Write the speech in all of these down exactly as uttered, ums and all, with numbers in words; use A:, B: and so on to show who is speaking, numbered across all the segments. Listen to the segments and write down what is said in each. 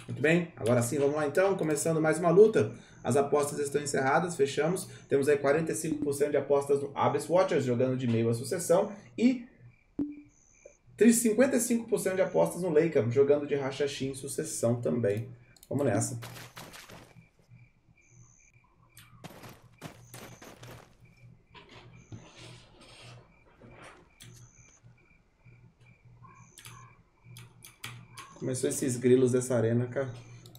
A: Muito bem, agora sim, vamos lá então, começando mais uma luta. As apostas estão encerradas, fechamos. Temos aí quarenta e cinco por cento de apostas no Abyss Watchers, jogando de meio a sucessão. E cinquenta e cinco por cento de apostas no Lakeham, jogando de Rachachim sucessão também. Vamos nessa. Começou esses grilos dessa arena, cara.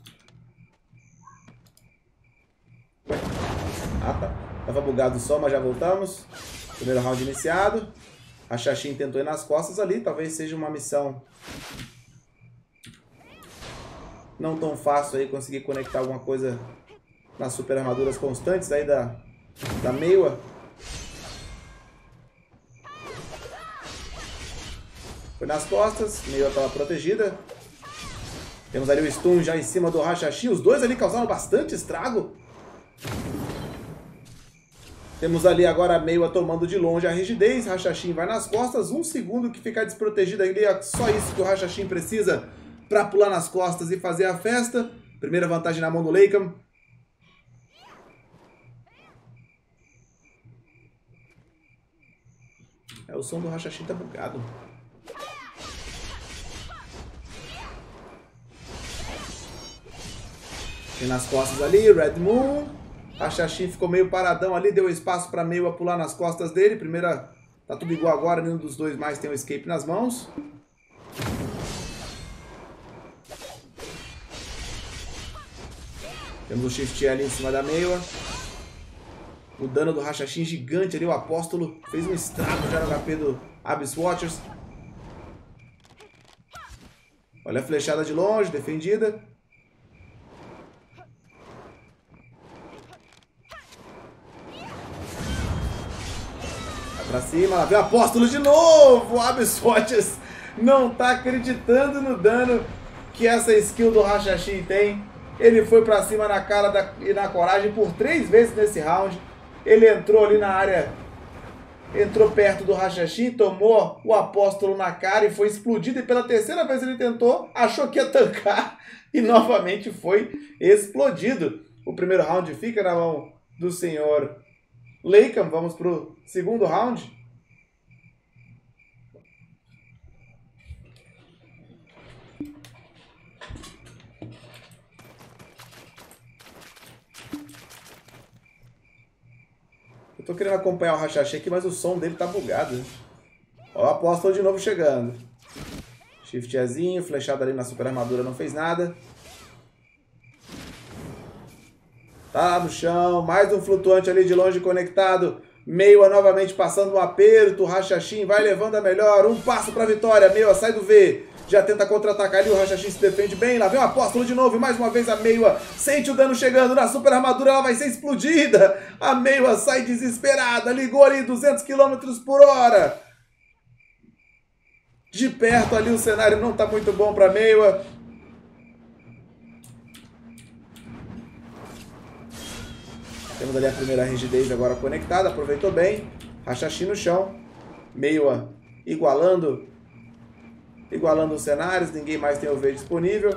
A: Ah, tá. Tava bugado só, mas já voltamos. Primeiro round iniciado. Rachachim tentou ir nas costas ali. Talvez seja uma missão não tão fácil aí conseguir conectar alguma coisa nas super armaduras constantes aí da, da Meiwa. Foi nas costas. Meiwa estava protegida. Temos ali o stun já em cima do Rachachim. Os dois ali causaram bastante estrago. Temos ali agora a Meiwa tomando de longe a rigidez. Rachachim vai nas costas. Um segundo que ficar desprotegido ali. É só isso que o Rachachim precisa para pular nas costas e fazer a festa. Primeira vantagem na mão do Lakeham. É, o som do Rachachim tá bugado. E nas costas ali, Red Moon. Rachachim ficou meio paradão ali, deu espaço para Meiwa pular nas costas dele. Primeira, tá tudo igual agora, nenhum dos dois mais tem um escape nas mãos. Temos o shift ali em cima da Meiwa. O dano do Rachachim gigante ali, o Apóstolo fez um estrago já no H P do Abyss Watchers. Olha a flechada de longe, defendida. Pra cima, lá vem o Apóstolo de novo! O Abyss Watchers não tá acreditando no dano que essa skill do Rachachim tem. Ele foi pra cima na cara da, e na coragem por três vezes nesse round. Ele entrou ali na área, entrou perto do Rachachim, tomou o Apóstolo na cara e foi explodido. E pela terceira vez ele tentou, achou que ia tancar e novamente foi explodido. O primeiro round fica na mão do senhor Lakeham. Vamos para o segundo round. Eu tô querendo acompanhar o Rachachim aqui, mas o som dele tá bugado. Né? Ó, o Apóstolo de novo chegando. Shiftzinho, flechado ali na super armadura, não fez nada. Tá no chão, mais um flutuante ali de longe conectado. Meiwa novamente passando um aperto. Rachachim vai levando a melhor. Um passo para a vitória. Meiwa sai do V. Já tenta contra-atacar ali. O Rachachim se defende bem. Lá vem o Apóstolo de novo. E mais uma vez a Meiwa sente o dano chegando na super armadura. Ela vai ser explodida. A Meiwa sai desesperada. Ligou ali duzentos quilômetros por hora. De perto ali o cenário não está muito bom para a Meiwa. Temos ali a primeira rigidez agora conectada, aproveitou bem. Rachachim no chão. Meiwa igualando, igualando os cenários, ninguém mais tem o V disponível.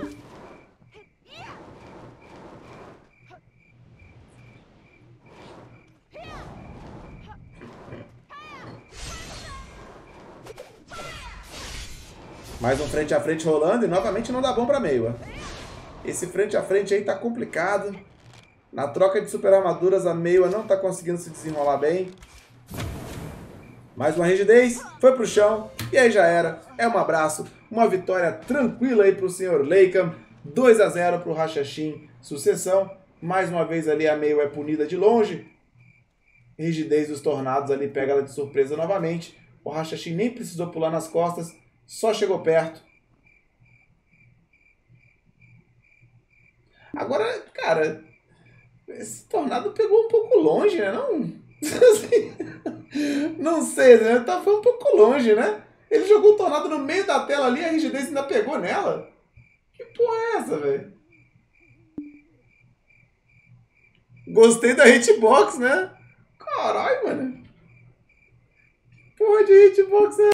A: Mais um frente a frente rolando e novamente não dá bom para Meiwa. Esse frente a frente aí tá complicado. Na troca de super armaduras, a Meiwa não está conseguindo se desenrolar bem. Mais uma rigidez, foi pro chão e aí já era. É um abraço, uma vitória tranquila aí pro senhor Lakeham. dois a zero pro Rachachim, sucessão. Mais uma vez ali a Meiwa é punida de longe. Rigidez dos tornados ali pega ela de surpresa novamente. O Rachachim nem precisou pular nas costas, só chegou perto. Agora, cara... Esse tornado pegou um pouco longe, né? Não, não sei, né? Tá, foi um pouco longe, né? Ele jogou o tornado no meio da tela ali e a rigidez ainda pegou nela. Que porra é essa, velho? Gostei da hitbox, né? Caralho, mano. Porra de hitbox é